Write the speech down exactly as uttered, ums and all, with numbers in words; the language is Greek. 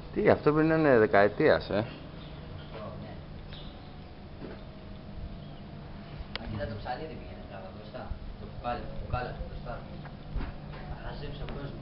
Τι, αυτό πριν είναι δεκαετίας, ε. Ναι. Αντί το ψαλίδι πήγαινε τράβα μπροστά. Το μπουκάλι, το μπουκάλι μπροστά. Χαζέψε ο κόσμος.